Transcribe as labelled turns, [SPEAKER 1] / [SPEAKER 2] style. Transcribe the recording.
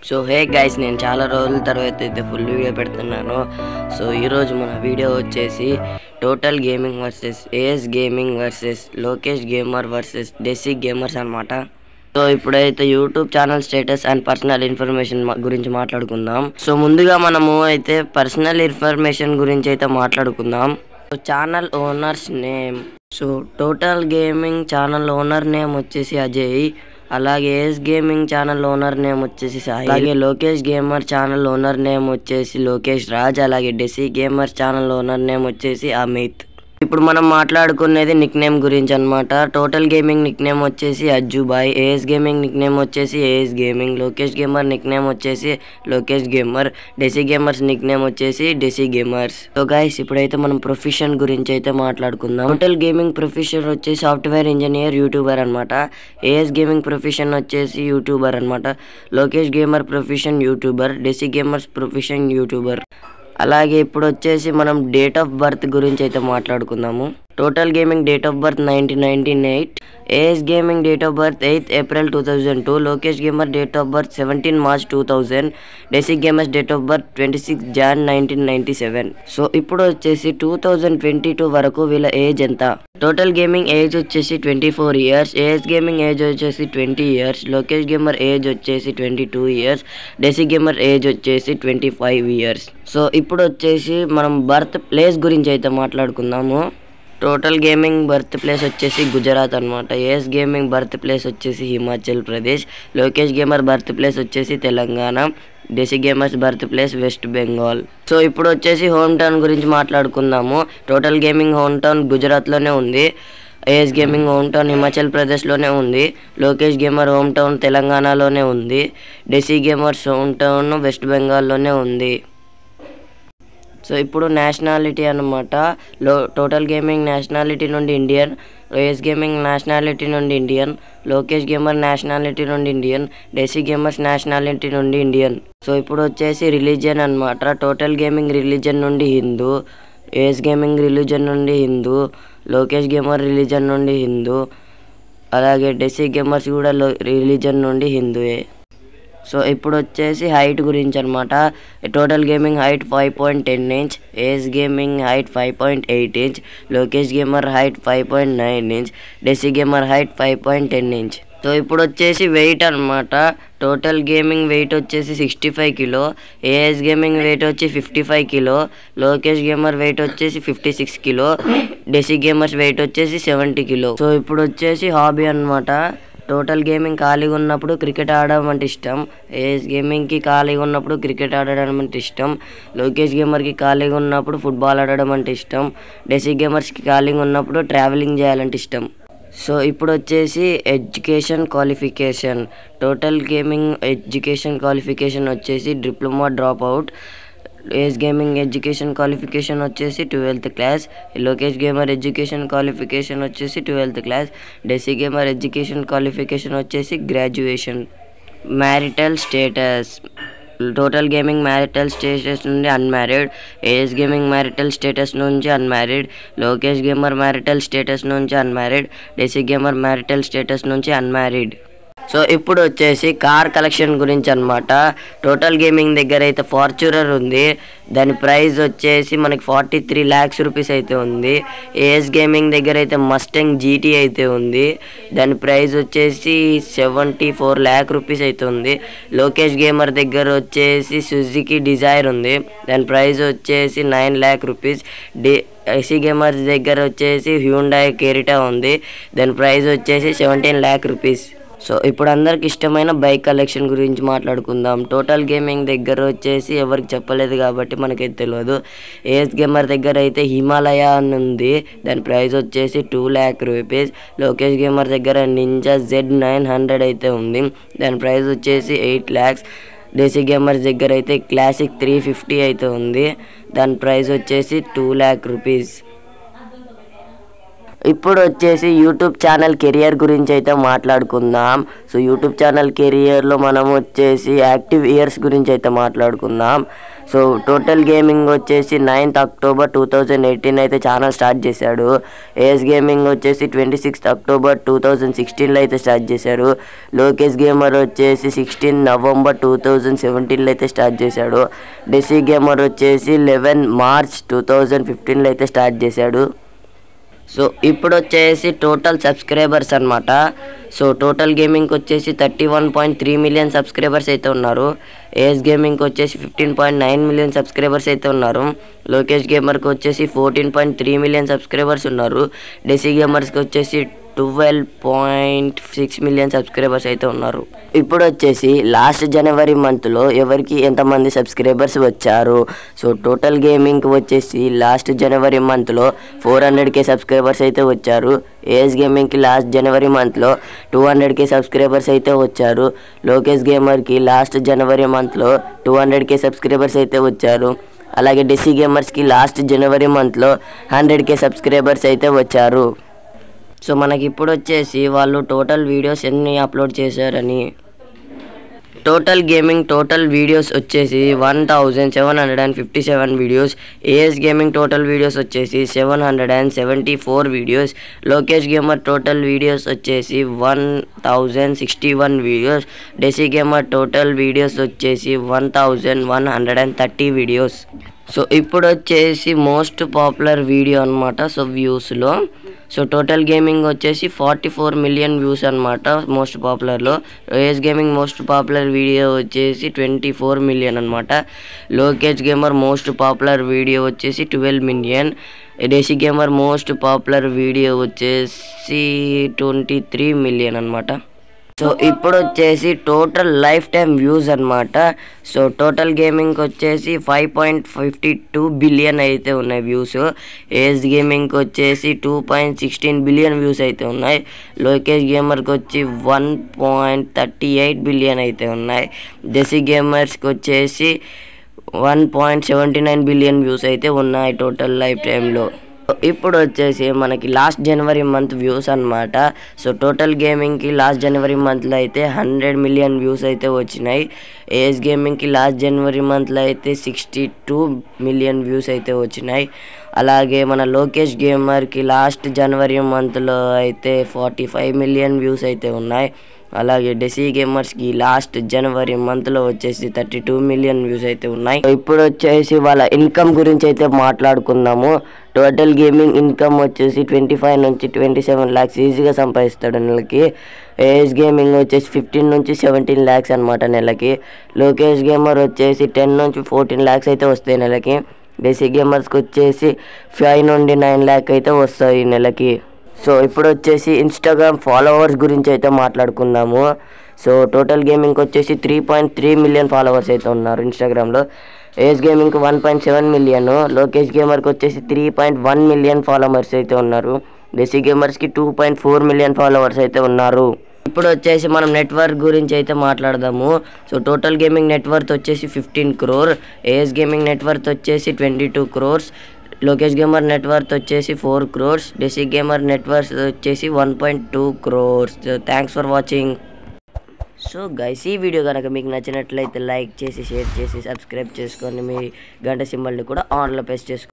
[SPEAKER 1] So hey guys, నేను చాలా రోజుల తర్వాత అయితే ఫుల్ వీడియో పెడుతున్నాను. సో ఈరోజు మన వీడియో వచ్చేసి Total Gaming versus AS Gaming versus Lokesh Gamer versus Desi Gamers అనమాట. సో ఇప్పుడైతే YouTube channel status and personal information గురించి మాట్లాడుకుందాం. సో ముందుగా మనము అయితే పర్సనల్ ఇన్ఫర్మేషన్ గురించి అయితే మాట్లాడుకుందాం. So channel owners name, so Total Gaming channel owner name వచ్చేసి అజయ్, అలాగే AS Gaming channel owner name వచ్చేసి సాయి, అలాగే Lokesh Gamer channel owner name వచ్చేసి లోకేష్ రాజ్, అలాగే Desi Gamer channel owner name వచ్చేసి అమిత్. ఇప్పుడు మనం మాట్లాడుకునేది నిక్ నేమ్ గురించి అనమాట. టోటల్ గేమింగ్ నిక్ నేమ్ వచ్చేసి Ajjubhai, AS gaming nick name వచ్చేసి AS gaming, Lokesh gamer nick name వచ్చేసి Lokesh gamer, Desi gamers nick name వచ్చేసి డెసి గేమర్స్. సో గైస్, ఇప్పుడైతే మనం ప్రొఫెషన్ గురించి అయితే మాట్లాడుకుందాం. టోటల్ గేమింగ్ ప్రొఫెషన్ వచ్చేసి సాఫ్ట్వేర్ ఇంజనీర్ యూట్యూబర్ అనమాట. ఏఎస్ గేమింగ్ ప్రొఫెషన్ వచ్చేసి యూట్యూబర్ అనమాట. Lokesh gamer profession YouTuber, Desi gamers profession YouTuber. అలాగే ఇప్పుడు వచ్చేసి మనం డేట్ ఆఫ్ బర్త్ గురించి అయితే మాట్లాడుకుందాము. Total Gaming date of birth 1998, AS Gaming date of birth 8 April 2002, Lokesh Gamer date of birth 17 March 2000, Desi Gamers date of birth 26 Jan 1997. So ఇప్పుడు వచ్చేసి 2022 వరకు వీళ్ళ ఏజ్ ఎంత? టోటల్ గేమింగ్ ఏజ్ వచ్చేసి 24 years, ఏఎస్ గేమింగ్ ఏజ్ వచ్చేసి 20 years, లోకేష్ గేమర్ ఏజ్ వచ్చేసి 22 years, deci gamer age వచ్చేసి 25 years. So ఇప్పుడు వచ్చేసి మనం బర్త్ ప్లేస్ గురించి అయితే మాట్లాడుకుందాము. టోటల్ గేమింగ్ బర్త్ ప్లేస్ వచ్చేసి గుజరాత్ అనమాట. ఏఎస్ గేమింగ్ బర్త్ ప్లేస్ వచ్చేసి Himachal Pradesh, Lokesh Gamer birth place వచ్చేసి Telangana, Desi Gamers birth place West Bengal. So ఇప్పుడు వచ్చేసి హోమ్ టౌన్ గురించి మాట్లాడుకుందాము. టోటల్ గేమింగ్ హోమ్ టౌన్ గుజరాత్లోనే ఉంది, AS Gaming home town Himachal ప్రదేశ్లోనే ఉంది, లోకేష్ గేమర్ హోమ్ టౌన్ తెలంగాణలోనే ఉంది, Desi Gamers home town West బెంగాల్లోనే ఉంది. సో ఇప్పుడు నేషనాలిటీ అనమాట. టోటల్ గేమింగ్ నేషనాలిటీ నుండి ఇండియన్, ఏఎస్ గేమింగ్ నేషనాలిటీ నుండి ఇండియన్, లోకేష్ గేమర్ నేషనాలిటీ నుండి ఇండియన్, డెసి గేమర్స్ నేషనాలిటీ నుండి ఇండియన్. సో ఇప్పుడు వచ్చేసి రిలీజియన్ అనమాట. టోటల్ గేమింగ్ రిలీజియన్ నుండి హిందూ, ఏఎస్ గేమింగ్ రిలీజియన్ నుండి హిందూ, లోకేష్ గేమర్ రిలీజియన్ నుండి హిందూ, అలాగే డెసి గేమర్స్ కూడా రిలీజియన్ నుండి హిందూయే. సో ఇప్పుడు వచ్చేసి హైట్ గురించి అనమాట. Total Gaming height 5.10 inch, AS Gaming height 5.8 inch, Lokesh Gamer height 5.9 inch, Desi Gamer height 5.10 inch. So ఇప్పుడు వచ్చేసి వెయిట్ అనమాట. టోటల్ గేమింగ్ వెయిట్ వచ్చేసి 65 kilo, ఏఎస్ గేమింగ్ వెయిట్ వచ్చి 55 kilo, లోకేష్ గేమర్ వెయిట్ వచ్చేసి 56 kilo, డెసి గేమర్స్ వెయిట్ వచ్చేసి 70 kilo. So ఇప్పుడు వచ్చేసి hobby అనమాట. టోటల్ గేమింగ్ ఖాళీగా ఉన్నప్పుడు క్రికెట్ ఆడడం అంటే ఇష్టం, ఏఎస్ గేమింగ్కి ఖాళీగా ఉన్నప్పుడు క్రికెట్ ఆడడం అంటే ఇష్టం, లోకేష్ గేమర్కి ఖాళీగా ఉన్నప్పుడు ఫుట్బాల్ ఆడడం అంటే ఇష్టం, డెసి గేమర్స్కి ఖాళీగా ఉన్నప్పుడు ట్రావెలింగ్ చేయాలంటే ఇష్టం. సో ఇప్పుడు వచ్చేసి education qualification. Total Gaming education qualification వచ్చేసి diploma drop out, AS Gaming education qualification వచ్చేసి 12th class, Lokesh Gamer education qualification వచ్చేసి 12th class, Desi Gamer education qualification వచ్చేసి graduation. Marital status. Total Gaming marital status నుండి unmarried, AS Gaming marital status నుంచి unmarried, Lokesh Gamer marital status నుంచి unmarried, Desi Gamer marital status నుంచి unmarried. So ఇప్పుడు వచ్చేసి car collection గురించి అనమాట. టోటల్ గేమింగ్ దగ్గర అయితే ఫార్చ్యూనర్ ఉంది, దాని ప్రైస్ వచ్చేసి మనకి 43 lakhs rupees అయితే ఉంది. ఏఎస్ గేమింగ్ దగ్గర అయితే మస్టాంగ్ జీటీ అయితే ఉంది, దాని ప్రైస్ వచ్చేసి 74 lakh rupees అయితే ఉంది. లోకేష్ గేమర్ దగ్గర వచ్చేసి సుజుకి డిజైర్ ఉంది, దాని ప్రైస్ వచ్చేసి 9 lakh rupees. డెసి గేమర్స్ దగ్గర వచ్చేసి హ్యూండాయ్ కెరిటా ఉంది, దాని ప్రైస్ వచ్చేసి 17 lakh rupees. సో ఇప్పుడు అందరికి ఇష్టమైన బైక్ కలెక్షన్ గురించి మాట్లాడుకుందాం. టోటల్ గేమింగ్ దగ్గర వచ్చేసి ఎవరికి చెప్పలేదు కాబట్టి మనకైతే తెలియదు. ఏఎస్ గేమర్ దగ్గర అయితే హిమాలయ అని ఉంది, దాని ప్రైస్ వచ్చేసి 2 lakh rupees. లోకేష్ గేమర్ దగ్గర నింజా Z900 అయితే ఉంది, దాని ప్రైస్ వచ్చేసి 8 lakhs. డెసి గేమర్స్ దగ్గర అయితే క్లాసిక్ 350 అయితే ఉంది, దాని ప్రైస్ వచ్చేసి 2 lakh rupees. ఇప్పుడు వచ్చేసి యూట్యూబ్ ఛానల్ కెరియర్ గురించి అయితే మాట్లాడుకుందాం. సో యూట్యూబ్ ఛానల్ కెరియర్లో మనం వచ్చేసి యాక్టివ్ ఇయర్స్ గురించి అయితే మాట్లాడుకుందాం. సో టోటల్ గేమింగ్ వచ్చేసి 9th October 2018 అయితే ఛానల్ స్టార్ట్ చేశాడు. ఏఎస్ గేమింగ్ వచ్చేసి 26th October 2016లో అయితే స్టార్ట్ చేశారు. లోకేష్ గేమర్ వచ్చేసి 16 November 2017లో అయితే స్టార్ట్ చేశాడు. డెసి గేమర్ వచ్చేసి 11 March 2015లో అయితే స్టార్ట్ చేశాడు. సో ఇప్పుడు వచ్చేసి టోటల్ సబ్స్క్రైబర్స్ అనమాట. సో టోటల్ గేమింగ్కి వచ్చేసి 31.3 million సబ్స్క్రైబర్స్ అయితే ఉన్నారు. ఏఎస్ గేమింగ్కి వచ్చేసి 15.9 million సబ్స్క్రైబర్స్ అయితే ఉన్నారు. లోకేష్ గేమర్కి వచ్చేసి 14.3 million సబ్స్క్రైబర్స్ ఉన్నారు. డెసి గేమర్స్కి వచ్చేసి 12.6 million సబ్స్క్రైబర్స్ అయితే ఉన్నారు. ఇప్పుడు వచ్చేసి లాస్ట్ జనవరి మంత్లో ఎవరికి ఎంతమంది సబ్స్క్రైబర్స్ వచ్చారు. సో టోటల్ గేమింగ్కి వచ్చేసి లాస్ట్ జనవరి మంత్లో 400K సబ్స్క్రైబర్స్ అయితే వచ్చారు. ఏఎస్ గేమింగ్కి లాస్ట్ జనవరి మంత్లో 200K సబ్స్క్రైబర్స్ అయితే వచ్చారు. లోకేష్ గేమర్కి లాస్ట్ జనవరి మంత్లో 200K సబ్స్క్రైబర్స్ అయితే వచ్చారు. అలాగే డెసి గేమర్స్కి లాస్ట్ జనవరి మంత్లో 100K సబ్స్క్రైబర్స్ అయితే వచ్చారు. సో మనకి ఇప్పుడు వచ్చేసి వాళ్ళు టోటల్ వీడియోస్ ఎన్ని అప్లోడ్ చేశారని, టోటల్ గేమింగ్ టోటల్ వీడియోస్ వచ్చేసి 1757 videos. AS Gaming total videos వచ్చేసి 774 videos. Lokesh Gamer total videos వచ్చేసి 1061 videos. Desi Gamer total videos వచ్చేసి 1130 వీడియోస్. సో ఇప్పుడు వచ్చేసి మోస్ట్ పాపులర్ వీడియో అనమాట. సో వ్యూస్లో సో టోటల్ గేమింగ్ వచ్చేసి 44 million వ్యూస్ అనమాట మోస్ట్ పాపులర్లో. AS Gaming most popular video వచ్చేసి 24 million అనమాట. Lokesh Gamer most popular video వచ్చేసి 12 million. Desi Gamer most popular video వచ్చేసి 23 million అనమాట. సో ఇప్పుడు వచ్చేసి టోటల్ లైఫ్ టైం వ్యూస్ అనమాట. సో టోటల్ గేమింగ్కి వచ్చేసి 5.52 billion అయితే ఉన్నాయి వ్యూస్. ఏఎస్ గేమింగ్కి వచ్చేసి 2.16 billion వ్యూస్ అయితే ఉన్నాయి. లోకేష్ గేమర్కి వచ్చి 1.38 billion అయితే ఉన్నాయి. డెసి గేమర్స్కి వచ్చేసి 1.79 billion వ్యూస్ అయితే ఉన్నాయి టోటల్ లైఫ్ టైంలో. ఇప్పుడు వచ్చేసి మనకి లాస్ట్ జనవరి మంత్ వ్యూస్ అనమాట. సో టోటల్ గేమింగ్కి లాస్ట్ జనవరి మంత్లో అయితే 100 million వ్యూస్ అయితే వచ్చినాయి. ఏఎస్ గేమింగ్కి లాస్ట్ జనవరి మంత్లో అయితే 62 million వ్యూస్ అయితే వచ్చినాయి. అలాగే మన లోకేష్ గేమర్కి లాస్ట్ జనవరి మంత్లో అయితే 45 million వ్యూస్ అయితే ఉన్నాయి. అలాగే డెసి గేమర్స్కి లాస్ట్ జనవరి మంత్లో వచ్చేసి 32 million వ్యూస్ అయితే ఉన్నాయి. ఇప్పుడు వచ్చేసి వాళ్ళ ఇన్కమ్ గురించి అయితే మాట్లాడుకుందాము. టోటల్ గేమింగ్ ఇన్కమ్ వచ్చేసి 25 నుంచి 27 lakhs ఈజీగా సంపాదిస్తాడు నెలకి. ఏఎస్ గేమింగ్ వచ్చేసి 15 నుంచి 17 lakhs అనమాట నెలకి. లోకేష్ గేమర్ వచ్చేసి 10 నుంచి 14 lakhs అయితే వస్తాయి నెలకి. డెసి గేమర్స్కి వచ్చేసి 5 నుండి 9 lakhs అయితే వస్తాయి నెలకి. సో ఇప్పుడు వచ్చేసి ఇన్స్టాగ్రామ్ ఫాలోవర్స్ గురించి అయితే మాట్లాడుకుందాము. సో టోటల్ గేమింగ్కి వచ్చేసి 3.3 million ఫాలోవర్స్ అయితే ఉన్నారు ఇన్స్టాగ్రామ్లో. ఏఎస్ గేమింగ్కి 1.7 million. లోకేష్ గేమర్కి వచ్చేసి 3.1 million ఫాలోవర్స్ అయితే ఉన్నారు. డెసి గేమర్స్కి 2.4 million ఫాలోవర్స్ అయితే ఉన్నారు. ఇప్పుడు వచ్చేసి మనం నెట్వర్క్ గురించి అయితే మాట్లాడదాము. సో టోటల్ గేమింగ్ నెట్వర్క్ వచ్చేసి 15 crore. ఏఎస్ గేమింగ్ నెట్వర్క్ వచ్చేసి 22 crores. లోకేష్ గేమర్ నెట్వర్క్ వచ్చేసి 4 crores. డెసి గేమర్ నెట్వర్క్ వచ్చేసి 1.2 crores. Thanks for watching. So guys, ఈ వీడియో కనుక మీకు నచ్చినట్లయితే లైక్ చేసి, షేర్ చేసి, సబ్స్క్రైబ్ చేసుకొని మీ గంట సింబల్ని కూడా ఆన్లో ప్రెస్ చేసుకోండి.